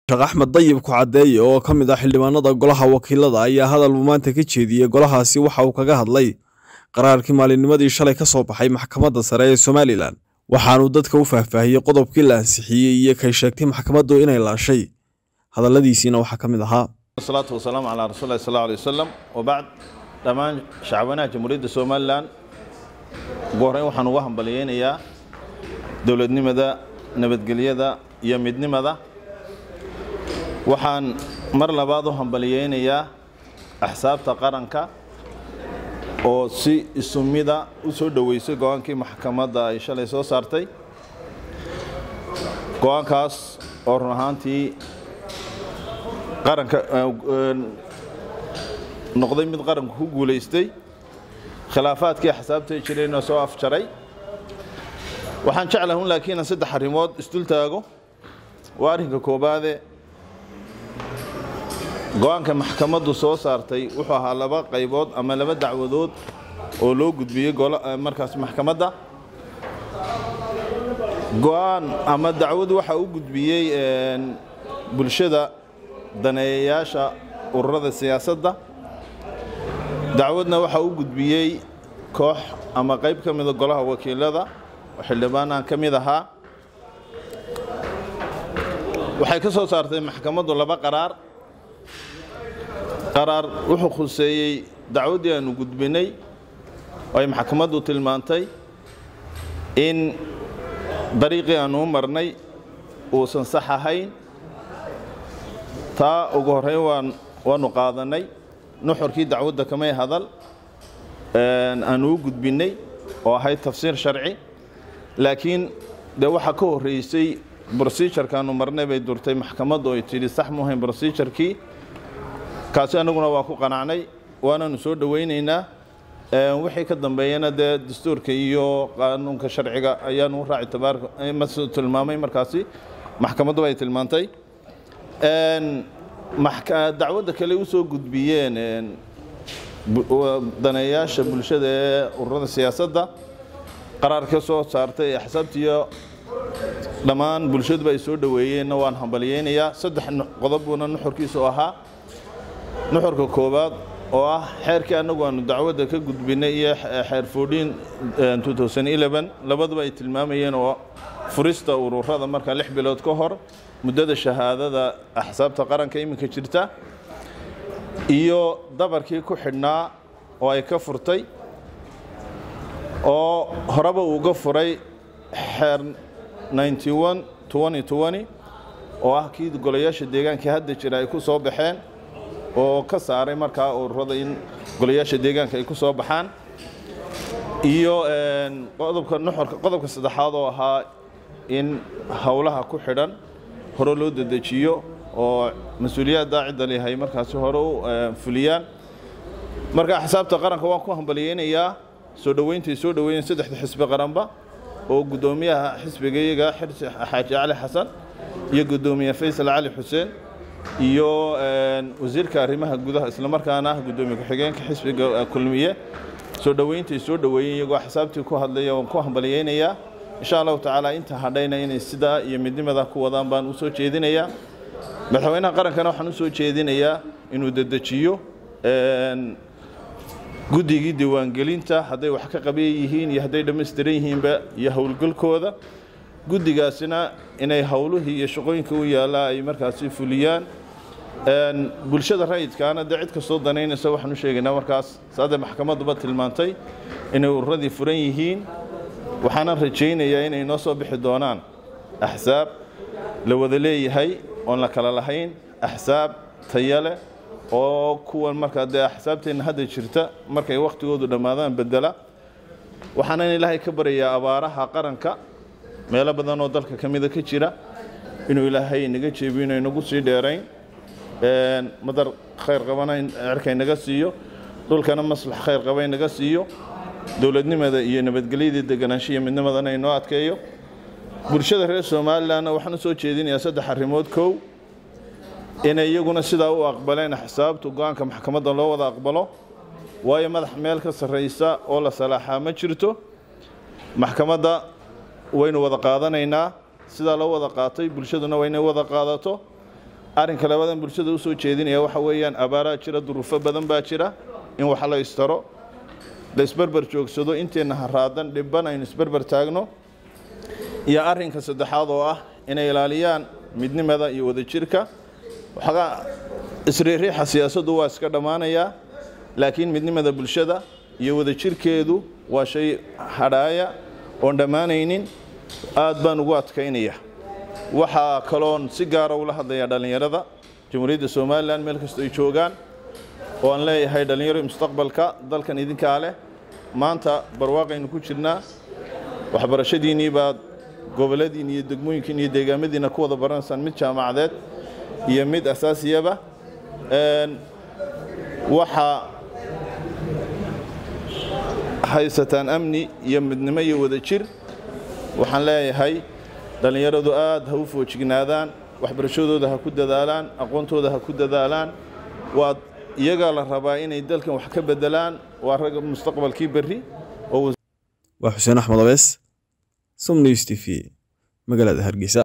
Sheekh Axmed Dayib ku cadeeyay oo ka mid ah xildhibaanada golaha wakiilada ayaa hadal uu maanta ka jeediyay golahaasi waxa uu kaga hadlay qaraarkii maalinnimadii shalay ka soo baxay maxkamadda sare ee Somaliland waxaanu dadka u faahfaahiyay qodobkii la ansixiyay iyo kay sheegtay maxkamaddu inay laashay hadaladiisina waxa ka mid ahaa sallallahu wasallam ala rasuulillaah sallallahu alayhi wasallam wa ba'd dhamaan shacabweynaha jamhuuriyadda Somaliland gooreen waxaan uga hambalyeeynaa dawladnimada nabadgelyada iyo midnimada waxaan mar labaad u hambalyeeynaa axsaabta qaranka oo si isumida u soo dhaweysay go'aankii maxkamadda ay shalay soo saartay go'aankaas oo run ahaantii qaranka noqday mid qaranku ku guuleystay khilaafaadkii axsaabta jireen soo afjaray waxaan jeclahay laakiin saddex arrimood isdul taago waa arrinka koobaad go'aanka maxkamaddu soo saartay wuxuu ahaa laba qaybood ama laba dacwadood oo loo gudbiyay markaas maxkamadda go'aan ama dacwad waxa uu gudbiyay bulshada daneeyayaasha ururada siyaasadda dacwadna waxa uu gudbiyay koox ama qayb ka mid ah golaha wakiilada xildhibaanaan ka mid ahaa waxay ka soo saartay maxkamaddu laba qaraar wuxuu khuseeyay dacwadii aanu gudbinay oo ay maxkamaddu tilmaantay in dariiqii aanu marnay uusan sax ahayn taa ugu horeyn waanu qaadanay nuxurkii dacwadda kamay hadal aanu u gudbinay oo ahayd tafsiir sharci laakiin waxa ka horeysay procedure-kaanu marnay bay durtay maxkamaddu ay tiri sax ma ahayn procedure-kii kaasi anaguna waa ku qanacnay waanaanu soo dhaweynaynaa wixii ka dambeeyana dastuurka iyo qaanuunka sharciga ayaanu raaci tilmaamay markaasi maxkamaddu ay tilmaantay dacwadda kale u soo gudbiyeen daneeyaasha bulshada ee ururada siyaasadda qaraar ka soo saartay axsaabtiyo dhammaan bulshaduba ay soo dhaweeyeenna waan hambalyeynayaa saddex qodobuna nuxurkiisu ahaa nuxurka koobaad oo ah xeerkii anagu aanu dacwadda ka gudbinay iyo xeer 2011 labaduba ay tilmaamayeen oo furista ururada marka 6 bilood ka hor muddada shahaadada axsaabta qaranka iminka jirta iyo dabarkii ku xidhnaa oo ay ka furtay oo horeba uga furay xeer 91/2020 oo ah kii golayaasha deegaanka hadda jira ay ku soo baxeen oo ka saaray markaa ururada in golayaasha deegaanka ay ku soo baxaan iyo qodobka saddexaad oo ahaa in hawlaha ku xidhan hore loo dedejiyo oo mas'uuliyadda cidda leeyahay markaas hore u fuliyaan marka axsaabta qaranka waan ku hambalyeeynaa soo dhaweyn saddexda xisbi qaranba oo gudoomiyaha xisbigayaga Xaaji Cali Xasan iyo gudoomiyaha Faysal Cali Xuseen iyo wasiirka arrimaha gudaha isla markaana gudoomiye ku-xigeenka xisbiga kulmiye soo dhaweeyeen iyagoo axsaabtii ku hadlaya oo ku hambalyeynaya insha Allah taala inta hadhayna inay sida iyo midnimada ku wadaan baan u soo jeedinayaa madaxweynaha qarankana waxaan u soo jeedinayaa inuu dedejiyo guddigii diiwaangelinta hadday wax ka qabeey yihiin iyo hadday dhameystiran yihiinba iyo howlgalkooda guddigaasina inay hawluhu iyo shaqooyinka u yaala ay markaasi fuliyaan bulshada rayidkaana cid ka soo daneynaysa waxaan u sheegaynaa markaas saada maxkamadduba tilmaantay inay ururadii furan yihiin waxaan rajaynayaa inay noo soo bixi doonaan axsaab la wada leeyahay oon la kala lahayn axsaab tayale oo kuwan markaa axsaabteena hadda jirta markay waqtigoodu dhamaadaan bedela waxaan ilaahay ka baryaa abaaraha qaranka meelo badan oo dalka kamida ka jira inuu ilaahay naga jeebiyo inay nagu sii dheerayn madar khayr qabanayn cirkay naga siiyo dhulkana maslax khayr qabay naga siiyo dawladnimada iyo nabadgelyada deganaanshiga midnimadana inoo adkeeyo bulshada reer Soomaaliland waxaan soo jeedinayaa saddex arrimood koow inay iyaguna sidaa u aqbaleen axsaabtu go'aanka maxkamadda loo wada aqbalo waayo madax meel ka sareysa oo la salaaxa ma jirto maxkamadda waynu wada qaadanaynaa sida loo wada qaatay bulshaduna wayna wada qaadato arrinka labadan bulshada u soo jeedinaya waxa weeyaan abaara jira duruufo badan baa jira in wax la istaro la isbarbar joogsado inteena haraadan dhibban aynu isbarbar taagno iyo arrinka saddexaad oo ah inay ilaaliyaan midnimada iyo wadajirka waxa isriiriixa siyaasaddu waa iska dhamaanaya laakiin midnimada bulshada iyo wadajirkeedu waa shay hadhaaya oo dhamaanaynin aad baan ugu adkaynaya waxa kaloon si gaar ah ula hadlaya dhalinyarada Jamhuuriyadda Soomaaliland meel kasta ay joogaan oo aan leeyahay dhalinyaro mustaqbalka dalkan idinka leh maanta barwaaqaynu ku jirnaa waxbarashadiinii baad goboladiin iyo degmooyinkiin iyo deegaamadiina ku wada baranaysan mid jaamacadeed iyo mid asaasiyaba waxa haysataan amni iyo midnimo iyo wadajir waxaan leeyahay dhalinyaradu aad ha u foojignaadaan waxbarashadooda ha ku dadaalaan aqoontooda ha ku dadaalaan waa iyaga la rabaa inay dalkan wax ka bedelaan waa rag mustaqbalkii bari oo waa Xuseen Axmed Abees Som News TV magaalada Hargeysa